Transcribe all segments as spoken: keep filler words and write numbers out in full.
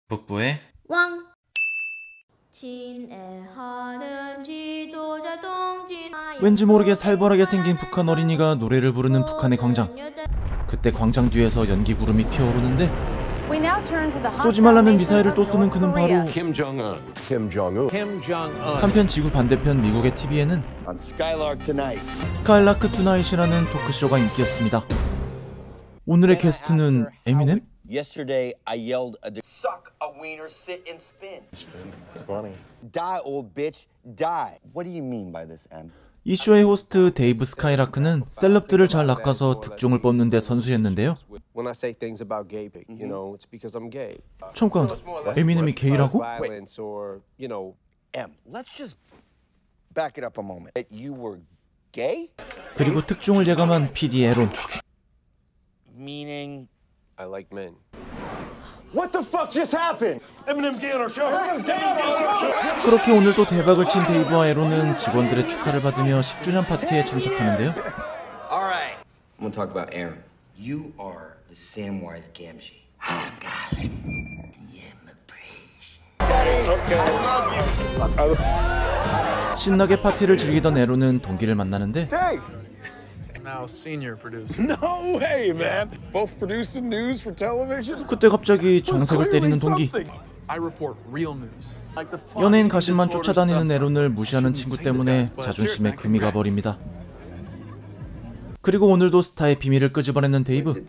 북부의 왕 친애하는 지도자 동진. 왠지 모르게 살벌하게 생긴 북한 어린이가 노래를 부르는 북한의 광장. 그때 광장 뒤에서 연기 구름이 피어오르는데 쏘지 말라는 미사일을 또 쏘는 그는 바로 Kim Jong-un. Kim Jong-un. Kim Jong-un. 한편 지구 반대편 미국의 티비에는 On Skylark Tonight. 스카이라크 투나잇이라는 토크쇼가 인기였습니다. 오늘의 게스트는 에미넴? Yesterday I yelled a suck a wiener sit and spin. Spin. It's funny. Die old bitch, die. What do you mean by this, M? 이 쇼의 호스트 데이브 스카이라크는 셀럽들을 잘 낚아서 득종을 뽑는 데 선수였는데요. When I say things about gay, you know, it's because I'm gay. 잠깐, 에미넴이 게이라고? Violence or, you know, M, let's just back it up a moment. That you were gay? 그리고 특종을 예감한 피디 에론. Meaning I like men. What the fuck just happened? Eminem's gay on our show. Eminem's gay on our show. 그렇게 오늘도 대박을 친 데이브와 에론은 직원들의 축하를 받으며 십 주년 파티에 참석하는데요. all right. I'm gonna talk about Aaron. You are the Samwise Gamgee. I got him. 신나게 파티를 즐기던 에론은 동기를 만나는데 Now senior producer. No way, man. Both producing news for television. 그때 갑자기 정색을 때리는 동기. I report real news. Like the 연예인 가신만 쫓아다니는 에론을 무시하는 친구 때문에 자존심에 금이 가버립니다. 그리고 오늘도 스타의 비밀을 끄집어내는 데이브.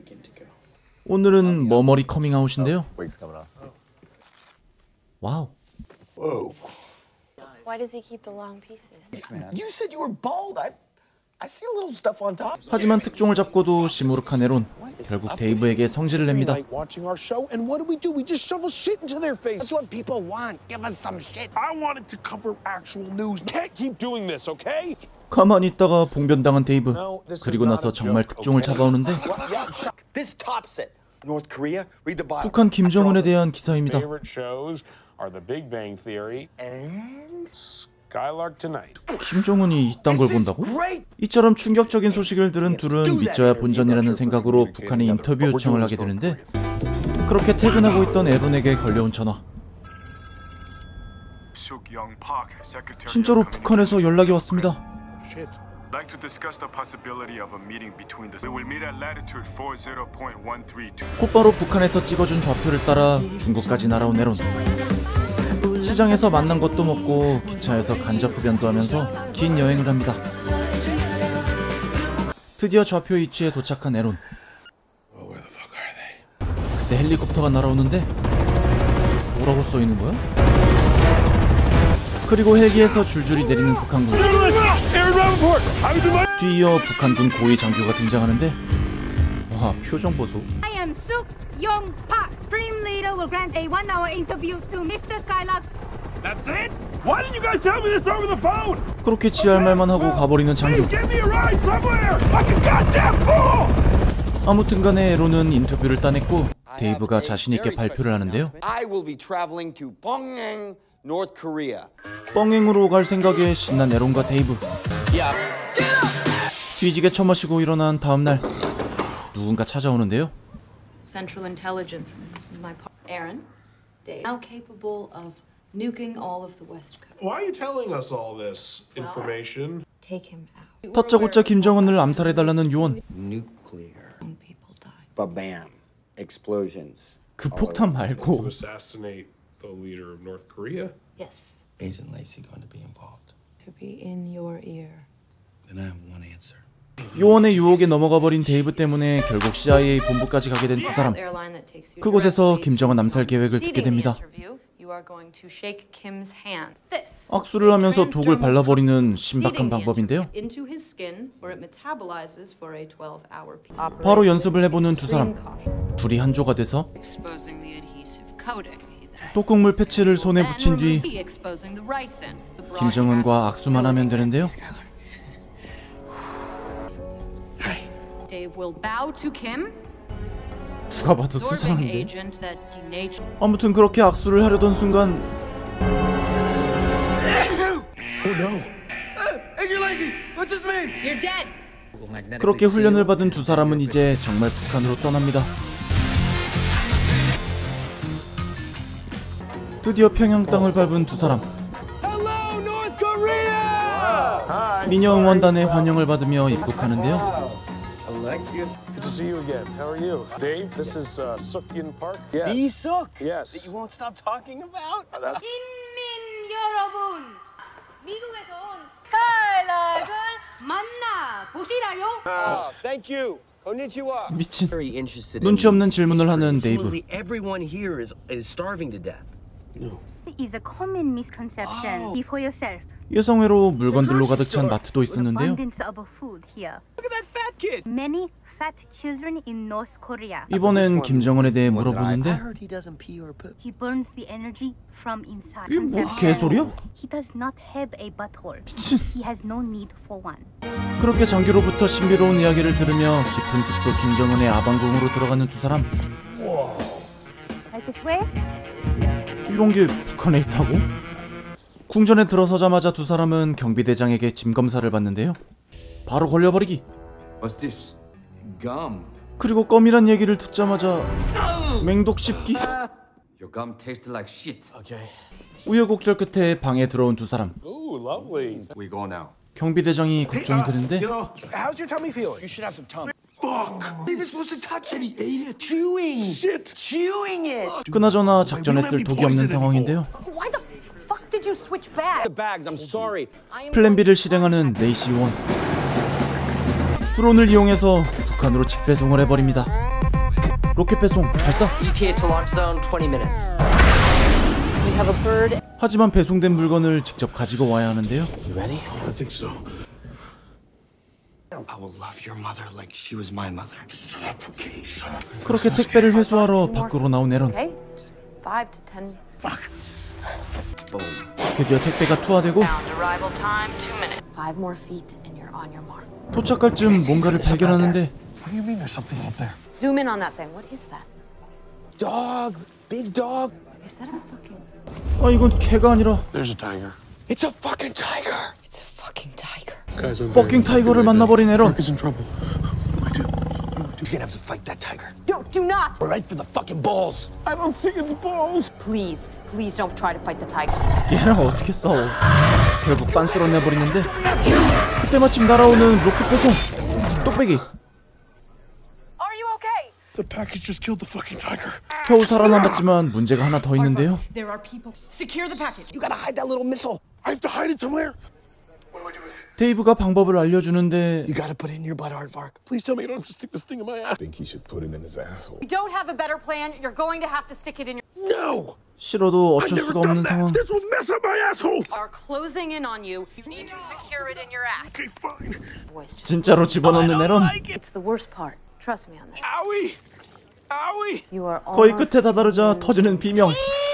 오늘은 머머리 커밍아웃인데요. 와우. Why does he keep the long pieces? You said you were bald. I I see a little stuff on top. 하지만 특종을 잡고도 시무룩한 에론. 결국 데이브에게 성질을 냅니다. Watching our show, and what do we do? We just shovel shit into their face. That's what people want. Give us some shit. I wanted to cover actual news. Can't keep doing this, okay? 가만히 있다가 봉변당한 데이브. 그리고 나서 정말 특종을 잡아오는데 This tops it. North Korea. Read the bottom. 북한 김정은에 대한 기사입니다. Favorite shows are The Big Bang Theory And Skylark Tonight. 김정은이 이딴 걸 본다고? 이처럼 충격적인 소식을 들은 둘은 믿져야 본전이라는 생각으로 북한에 인터뷰 요청을 하게 되는데 그렇게 퇴근하고 있던 에론에게 걸려온 전화. 진짜로 북한에서 연락이 왔습니다. 곧바로 북한에서 찍어준 좌표를 따라 중국까지 날아온 에론. 시장에서 만난 것도 먹고 기차에서 간접 흡연도 하면서 긴 여행을 합니다. 드디어 좌표 위치에 도착한 에론. 그때 헬리콥터가 날아오는데 뭐라고 써있는 거야? 그리고 헬기에서 줄줄이 내리는 북한군. 뒤이어 북한군 고위 장교가 등장하는데 와, 표정 보소. I am Suk Yong Park. Supreme Leader will grant a one-hour interview to 미스터 Skylark. That's it? Why didn't you guys tell me this over the phone? 그렇게 지할 말만 하고 가버리는 장교. Give me a ride somewhere. Like a goddamn fool. 아무튼간에 에론은 인터뷰를 따냈고 데이브가 자신 있게 발표를 하는데요. I will be traveling to Pyongyang, North Korea. 뻥행으로 갈 생각에 신난 에론과 데이브. 뒤지게 처마시고 일어난 다음 날 누군가 찾아오는데요. Central Intelligence. This is my part. Aaron, Dave, now capable of nuking all of the West Coast. Why are you telling us all this information? Take him out. 다짜고짜 김정은을 암살해달라는 유언. Nuclear. People die. Ba-bam. Explosions. 그 폭탄 To 말고 assassinate the leader of North Korea? Yes. Agent Lacey going to be involved. To be in your ear. Then I have one answer. 요원의 유혹에 넘어가 버린 데이브 때문에 결국 씨아이에이 본부까지 가게 된 두 사람. 그곳에서 김정은 암살 계획을 듣게 됩니다. 악수를 하면서 독을 발라버리는 신박한 방법인데요. 바로 연습을 해보는 두 사람. 둘이 한조가 돼서 독극물 패치를 손에 붙인 뒤 김정은과 악수만 하면 되는데요. 누가 봐도 수상한데. 아무튼 그렇게 악수를 하려던 순간 그렇게 훈련을 받은 두 사람은 이제 정말 북한으로 떠납니다. 드디어 평양 땅을 밟은 두 사람. Hello, North Korea! 미녀 응원단의 환영을 받으며 입국하는데요. Alexis, good to see you again. How are you? Dave, this is uh, Sukyin Park. Yes. The Suk Yes. that you won't stop talking about? Uh, that's- 인민 여러분, 미국에서 온 스카이락을 만나 보시라요. Oh, thank you. Konnichiwa. 미친. Very interested 눈치 없는 질문을 하는 history. 데이브. Absolutely everyone here is is starving to death. is a common misconception. See for yourself. 여성회로 물건들로 가득 찬 마트도 있었는데요. Abundance of food here. Look at that fat kid. Many fat children in North Korea. 이번엔 김정은에 대해 I 물어보는데 heard he doesn't pee or poop. He burns the energy from inside. 이게 뭐 Conception. 개소리야? He does not have a butthole. 미친. He has no need for one. 그렇게 장기로부터 신비로운 이야기를 들으며 깊은 숲속 김정은의 아방궁으로 들어가는 두 사람. Like this way? 이런 게 북한에 있다고? 궁전에 들어서자마자 두 사람은 경비대장에게 짐 검사를 받는데요. 바로 걸려버리기. What's this? Gum. 그리고 껌이란 얘기를 듣자마자 맹독 씹기. Your gum tasted like shit. Okay. 우여곡절 끝에 방에 들어온 두 사람. Ooh, lovely. We go now. 경비대장이 걱정이 되는데 How's your tummy feeling? You should have some tongue. Fuck! He was supposed to touch it. He ate it. Chewing. Shit! Chewing it. 그나저나 작전에 쓸 독이 없는 상황인데요. Why the fuck did you switch back? The bags, I'm sorry. 플랜 B를 실행하는 네이시 원. 드론을 이용해서 북한으로 직배송을 해버립니다. 로켓 배송 발사. E T A to launch zone, twenty minutes. We have a bird. 하지만 배송된 물건을 직접 가지고 와야 하는데요. You ready? I think so. I will love your mother like she was my mother. Shut up, okay? Shut up. 그렇게 택배를 회수하러 밖으로 나온 에런. Okay, just five to ten. 드디어 택배가 투하되고 Arrival time two minutes. Five more feet and you're on your mark. 도착할 즈음 뭔가를 발견하는데 What do you mean there's something up there? Zoom in on that thing. What is that? Dog, big dog. Is that a fucking? 아 이건 개가 아니라 There's a tiger. It's a fucking tiger. It's a fucking tiger. Guys, I'm 버킹 타이거를 만나버린 에런. Mark is in trouble. What do I do? What do I do? You're gonna have to fight that tiger. No, do not. Right for the fucking balls. I don't see its balls. Please, please don't try to fight the tiger. 얘랑 어떻게 싸워? 결국 빤스러 내버리는데 그때 마침 날아오는 로켓 배송. 똑배기. Are you okay? The package just killed the fucking tiger. 겨우 살아남았지만 문제가 하나 더 있는데요. There are people. Secure the package. You gotta hide that little missile. I have to hide it somewhere. What do I do with it? 데이브가 방법을 알려주는데 You gotta put it in your butt, Aardvark. Please tell me you don't have to stick this thing in my ass. I think he should put it in his asshole. We don't have a better plan. You're going to have to stick it in your. No! 싫어도 I 어쩔 never 수가 done 없는 that. 상황. This would mess up my asshole. Are closing in on you. You need to secure it in your ass. Okay, fine. Boys, just. 진짜로 집어넣는 에런. It's the worst part. Trust me on this. Owie! Owie! You are 거의 almost. 끝에 다다르자 터지는 비명.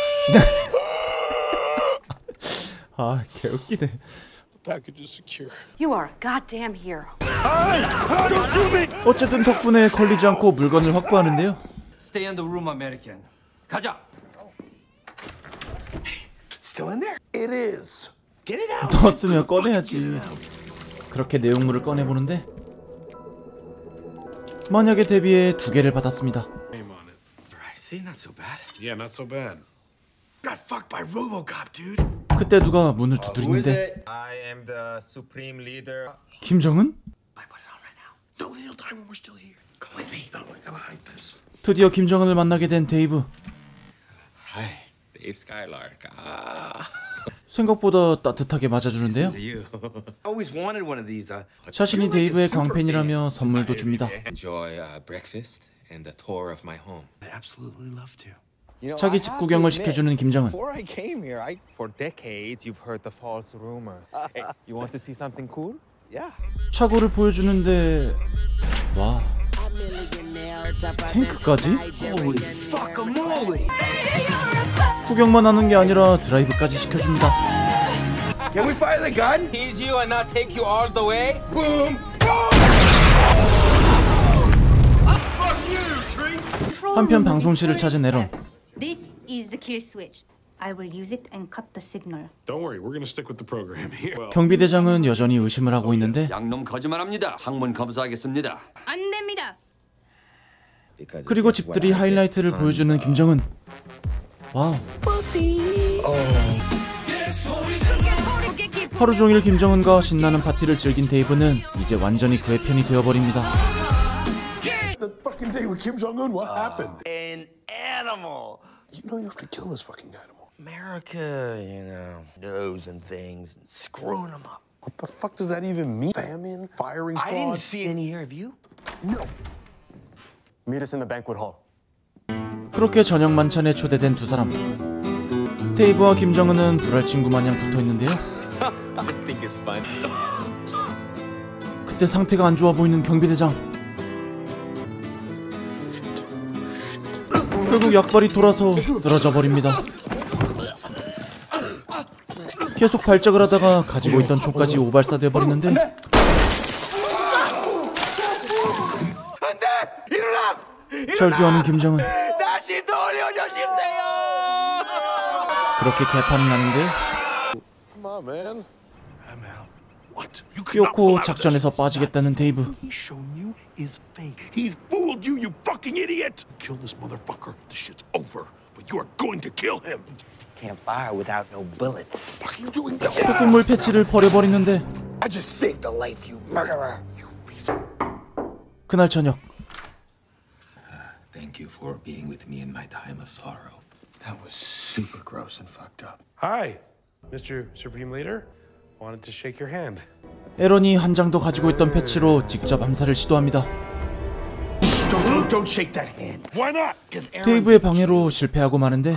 아 개웃기네. The package is secure. You are a goddamn hero. Hey! Hey, don't shoot me! 어쨌든 덕분에 걸리지 않고 물건을 확보하는데요. Stay in the room, American. 가자. Still in there? It is. Get it out. 넣었으면 꺼내야지. 그렇게 내용물을 꺼내보는데 만약에 대비해 두 개를 받았습니다. Name on it. Right, see, not so bad. Yeah, not so bad. Got fucked by RoboCop, dude. 그때 누가 문을 두드리는데 I am the supreme leader. 김정은? I put it on right now. No, they'll die when we're still here. Come with me. No, I gotta hide this. 드디어 김정은을 만나게 된 데이브. Hi, Dave Skylark. Ah, 생각보다 따뜻하게 맞아주는데요. You. always wanted one of these. Uh, 자신이 데이브의 광팬이라며 선물도 줍니다. enjoy uh, breakfast and the tour of my home. I absolutely love to. 자기 집 구경을 시켜주는 김정은. Before I came here, I For decades, you've heard the false rumor. Hey, you want to see something cool? yeah. 차고를 보여주는데 와 탱크까지? Holy fuckamole! 구경만 하는 게 아니라 드라이브까지 시켜줍니다. Can we fire the gun? Tease you and not take you all the way? Boom! 한편 방송실을 찾은 에런. This is the kill switch. I will use it and cut the signal. Don't worry, we're gonna stick with the program here. Well, 경비대장은 여전히 의심을 하고 있는데 양놈 거짓말합니다. 항문 검사하겠습니다. 안 됩니다. 그리고 집들이 하이라이트를 보여주는 김정은. 와우. 하루 종일 김정은과 신나는 파티를 즐긴 데이브는 이제 완전히 그의 편이 되어버립니다. The fucking day with Kim Jong-un, what happened? An animal. You know you have to kill this fucking animal. America, you know, knows and things, and screwing them up. What the fuck does that even mean? Famine? Firing I didn't squad? see any here, have you? No. Meet us in the banquet hall. 그렇게 저녁 만찬에 초대된 두 사람. 데이브와 김정은은 불알 친구 마냥 붙어있는데요. I think it's fun. 그때 상태가 안 좋아 보이는 경비대장. 결국 약발이 돌아서 쓰러져 버립니다. 계속 발작을 하다가 가지고 있던 총까지 오발사돼 버리는데 절규하는 김정은. 다시 돌려주십시오. 그렇게 개판이 나는데 Come on, man. I'm out. What? You could not pull 끼놓고 out of 작전에서 this. 빠지겠다는 데이브. He's shown you is fake. He's fooled you, you fucking idiot. Kill this motherfucker. This shit's over. But you are going to kill him. Can't fire without no bullets. What are you doing? No. 콧물 패치를 버려버리는데 I just saved a life, you murderer. 그날 저녁 Thank you for being with me in my time of sorrow. That was super gross and fucked up. Hi, Mister Supreme Leader. Wanted to shake your hand. 에런이 한 장 더 가지고 있던 패치로 직접 암살을 시도합니다. Don't, don't shake that hand. Why not? 데이브의 방해로 실패하고 마는데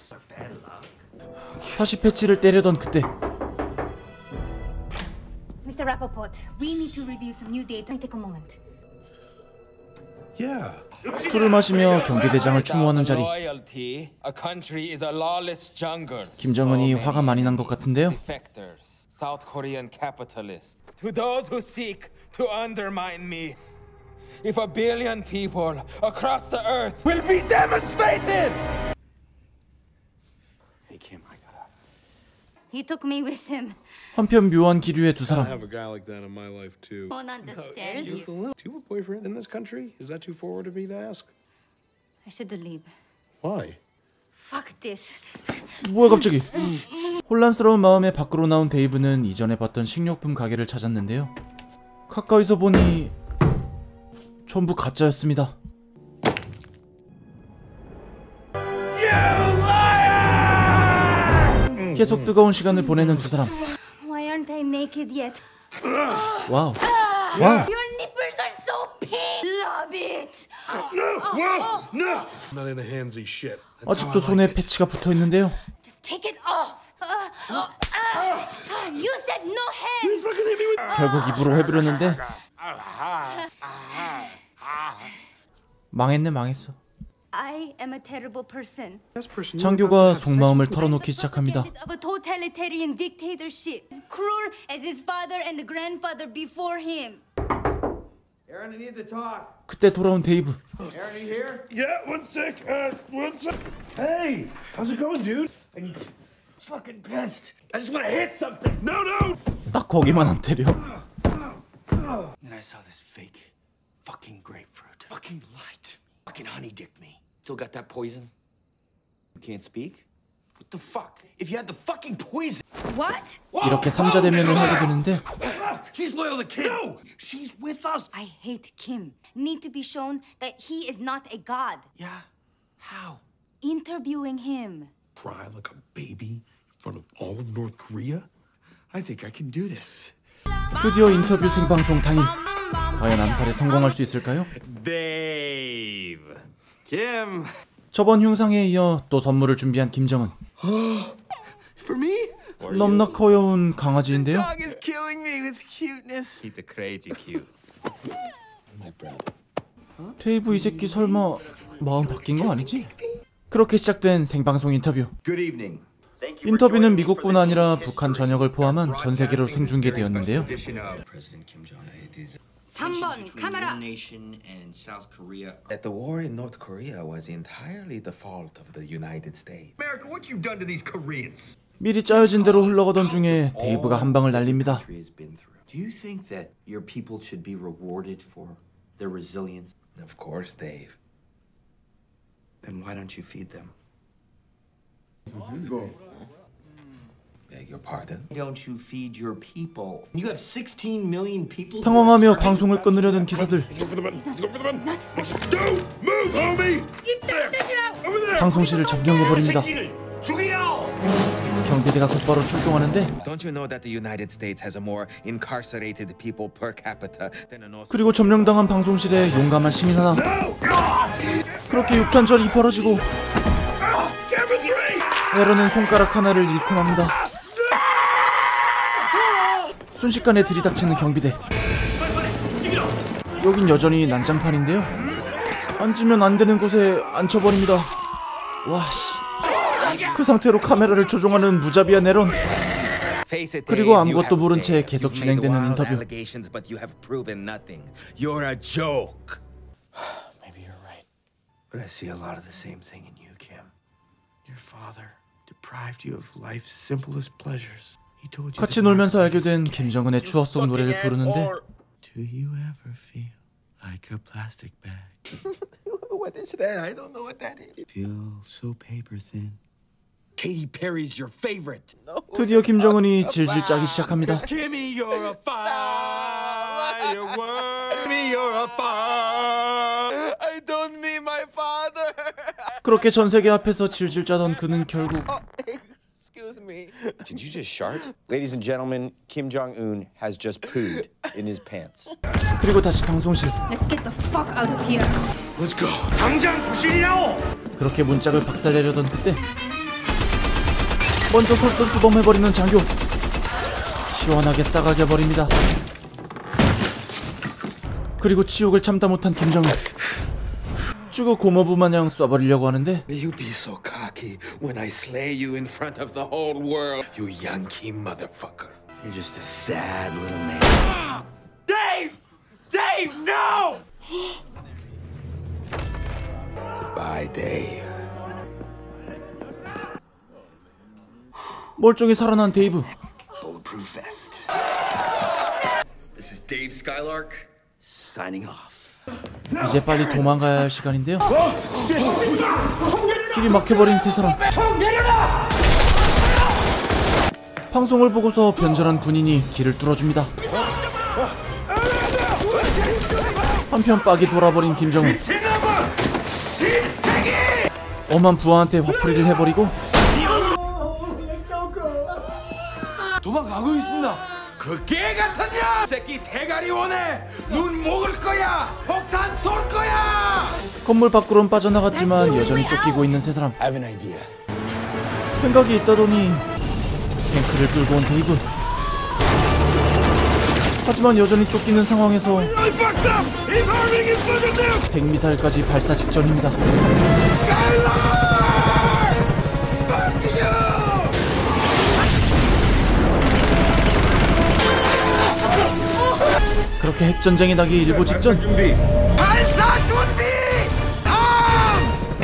다시 패치를 때리던 그때 Mister Rappaport, we need to review some new data. Take a moment. Yeah. 술을 마시며 경비대장을 추모하는 자리. Loyalty, a country is a lawless jungle. 김정은이 화가 많이 난 것 같은데요. Defectors, South Korean capitalists. To those who seek to undermine me. If a billion people across the earth will be demonstrated. Hey Kim, I gotta. He took me with him. 한편 묘한 기류의 두 I 사람. have a guy like that in my life too. Won't understand you. It's a little. Do you have a boyfriend in this country? Is that too forward of me to ask? I should leave. Why? Fuck this. 뭐야 갑자기? 혼란스러운 마음에 밖으로 나온 데이브는 이전에 봤던 식료품 가게를 찾았는데요. 가까이서 보니 전부 가짜였습니다. 계속 뜨거운 시간을 보내는 두 사람. Why aren't I naked yet? 와우. 와우. Your nipples are so pink. Love it. Whoa! No! I'm not into handsy shit. 아직도 손에 패치가 붙어 있는데요. Just take it off. Uh, uh, uh, you said no hands. 결국 입으로 해부렸는데 망했네 망했어. I am a terrible person. 장교가 속마음을 털어놓기 시작합니다. Of a totalitarian dictatorship, as cruel as his father and the grandfather before him. Aaron, I need to talk. 그때 돌아온 데이브. Aaron, are you here? Yeah, one sec. Uh, one sec. Hey, how's it going, dude? I'm fucking pissed. I just want to hit something. No, no! 딱 거기만 안 때려. Then I saw this fake fucking grapefruit. Fucking lied to me. Fucking honey dicked me. Still got that poison? You can't speak? What the fuck? If you had the fucking poison. What? 이렇게 삼자 대면을 하게 되는데 She's loyal to Kim. No, she's with us. I hate Kim. Need to be shown that he is not a god. Yeah. How? Interviewing him. Cry like a baby in front of all of North Korea? I think I can do this. 드디어 인터뷰 생방송 당일. 과연 암살에 성공할 수 있을까요? Dave. Kim. 저번 흉상에 이어 또 선물을 준비한 김정은. For me? 넘나 커여운 강아지인데요. Dog is killing me with cuteness. He's a crazy cute. My brother. 데이브 이 새끼 설마 마음 바뀐 거 아니지? 그렇게 시작된 생방송 인터뷰. Good evening. 인터뷰는 미국뿐 아니라 북한 전역을 포함한 전 세계로 생중계되었는데요. 삼 번 카메라. That the war in North Korea was entirely the fault of the United States. America, what you done to these Koreans? 미리 짜여진 대로 흘러가던 중에 데이브가 한 방을 날립니다. Do you think that your people should be rewarded for their resilience? Of course, Dave. Then why don't you feed them? Beg your pardon? Don't you feed your people? You have sixteen million people. 당황하며 방송을 끊으려던 기사들. Don't move, homie! 방송실을 점령해버립니다. 경비대가 곧바로 출동하는데 Don't you know that the United States has a more incarcerated people per capita than an Australia? 그리고 점령당한 방송실에 용감한 시민 하나. 그렇게 육탄절이 벌어지고 에런은 손가락 하나를 잃고 맙니다. 순식간에 들이닥치는 경비대. 여긴 여전히 난장판인데요. 앉으면 안 되는 곳에 앉혀버립니다. 와씨. 그 상태로 카메라를 조종하는 무자비한 에런. 그리고 아무것도 모른 채 계속 진행되는 인터뷰. You're a joke. Maybe you're right. But I see a lot of the same thing in you, Kim. Your father deprived you of life's simplest pleasures. He told you 같이 놀면서 알게 된 김정은의 추억 속 노래를 부르는데 Do you ever feel like a plastic bag? What is that? I don't know what that is. Feel so paper thin. Katy Perry's your favorite. 드디어 김정은이 질질 짜기 시작합니다. Kimmy, you're a firework. Kimmy, you're a fire. I don't mean my father. 그렇게 전 세계 앞에서 질질 짜던 그는 결국 Excuse me. Did you just shart? Ladies and gentlemen, Kim Jong-un has just pooed in his pants. 그리고 다시 방송실. Let's get the fuck out of here. Let's go. 당장 부실이라오. 그렇게 문짝을 박살내려던 그때 먼저 솔선수범해버리는 장교. 시원하게 싸가게 버립니다. 그리고 치욕을 참다 못한 김정은 죽어 고모부 마냥 쏴버리려고 하는데 You be so cocky when I slay you in front of the whole world, you Yankee motherfucker. You're just a sad little man. Dave! Dave, no! Goodbye, Dave. 멀쩡히 살아난 데이브. Bulletproof vest. This is Dave Skylark signing off. 이제 빨리 도망가야 할 시간인데요. 길이 막혀버린 세 사람. 방송을 보고서 변절한 군인이 길을 뚫어줍니다. 한편 빡이 돌아버린 김정은. 엄한 부하한테 화풀이를 해버리고 도망가고 있습니다. 그 개 같은 년! 새끼 대가리 원해! 눈 먹을 거야! 폭탄 쏠 거야! 건물 밖으론 빠져나갔지만 여전히 쫓기고 있는 세 사람. I have an idea. 생각이 있다더니 탱크를 끌고 온 데이브. 하지만 여전히 쫓기는 상황에서 핵미사일까지 발사 직전입니다. 그렇게 핵전쟁이 나기 일보 직전 발사 준비! 삼! 이!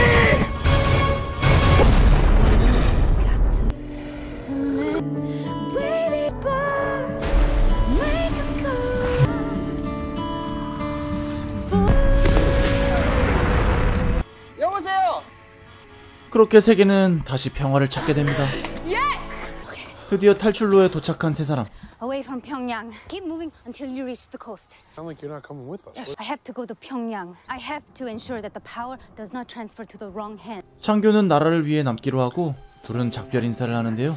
여보세요? 그렇게 세계는 다시 평화를 찾게 됩니다. 드디어 탈출로에 도착한 세 사람. Away from Pyongyang. Keep moving until you reach the coast. Sound like you're not coming with us. Yes. I have to go to Pyongyang. I have to ensure that the power does not transfer to the wrong hand. 창교는 나라를 위해 남기로 하고 둘은 작별 인사를 하는데요.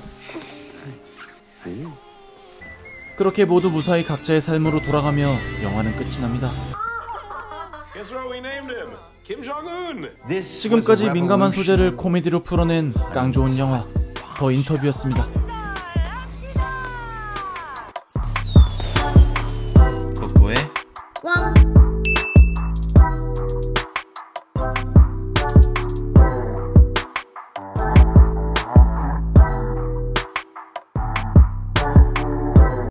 그렇게 모두 무사히 각자의 삶으로 돌아가며 영화는 끝이 납니다. Guess what we named him? Kim Jong-un. 지금까지 민감한 소재를 코미디로 풀어낸 깡 좋은 영화 더 인터뷰였습니다.